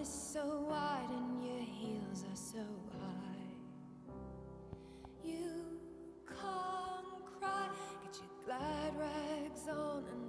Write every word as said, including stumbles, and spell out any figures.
is so wide and your heels are so high. You can't cry, get your glide rags on and